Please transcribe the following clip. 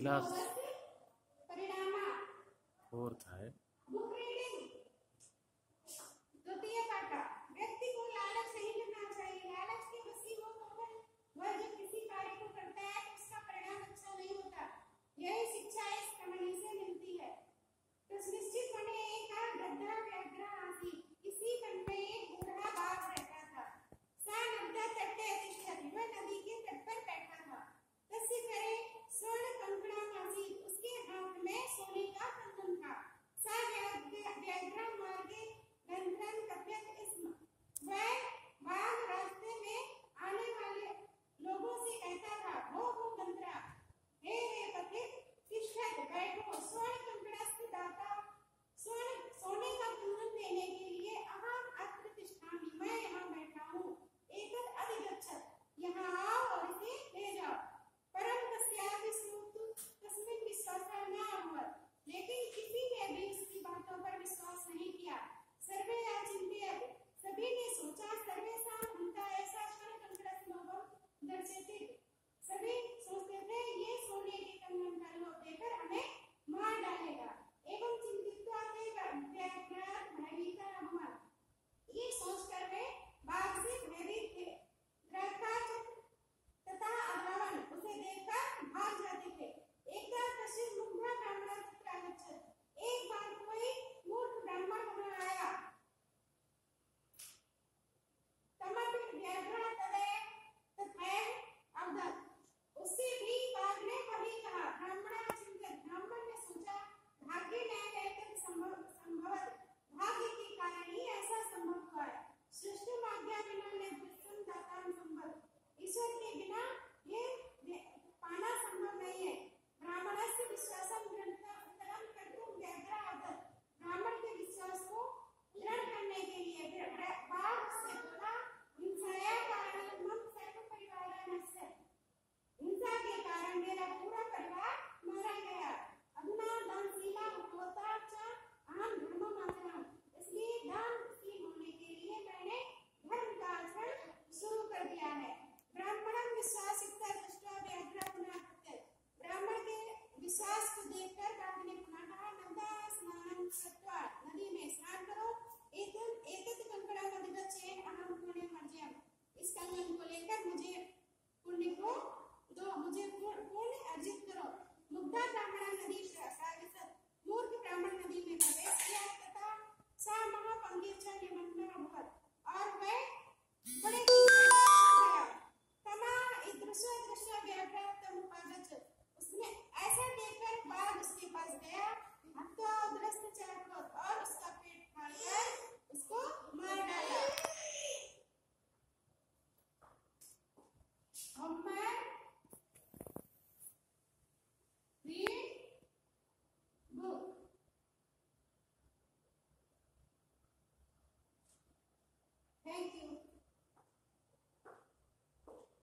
Class fourth है। Book reading द्वितीय पाठ। व्यक्ति को लालच नहीं करना चाहिए। लालच के वशीभूत होकर वह जब किसी कार्य को करता है तो उसका परिणाम अच्छा नहीं होता। यही शिक्षा इस कहानी से मिलती है। तो निश्चित बने एक गड्ढा व्याघ्र आसीत्। इसी वन में एक बूढ़ा बाघ रहता था। सा नद्या तटे तिष्ठति। वह नदी के तट पर बैठा था। तस्य करे स्वर्ण कंकणम् आसीत्। उसके हाथ में सोने का कंगन था। सा व्याघ्र मार्गे गन्धन् कथयत् स्म। वह बाघ रास्ते में आने वाले लोगों से कहता था, हो गंधरा, हे पथिक, तिष्ठत, बैठो। स्वर्ण कंकणस्य दाता। सोने का कंगन देने के लिए अहम् अत्र तिष्ठामि। मैं यहाँ बैठा हूँ। एतत् अधिगच्छत्। यहाँ आओ और इसे ले जाओ। परम कस्यापि श्रुतु तस्मिन् विश्वासः न अभवत्। लेकिन किसी ने भी उसकी बातों पर विश्वास नहीं किया। सर्वे अचिन्तयत्। सभी ने सोचा, सर्वेषां हन्ता ऐसा स्वर्ण कंकणस्य लोभं दर्शयति। सभी सोचते थे ये सोने के कंगन का लोभ देकर हमें मार डालेगा।